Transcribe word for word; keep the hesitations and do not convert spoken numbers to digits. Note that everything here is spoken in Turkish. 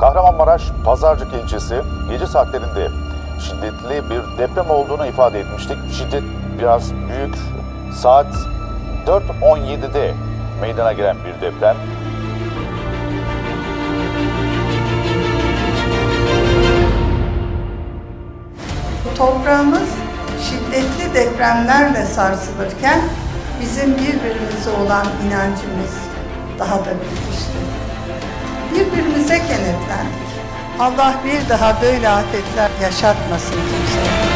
Kahramanmaraş Pazarcık ilçesi gece saatlerinde şiddetli bir deprem olduğunu ifade etmiştik. Şiddet biraz büyük. Saat dört on yedide meydana gelen bir deprem. Toprağımız şiddetli depremlerle sarsılırken bizim birbirimize olan inancımız daha da büyümüştü. Birbirimize kenetlendik. Allah bir daha böyle afetler yaşatmasın kimseye.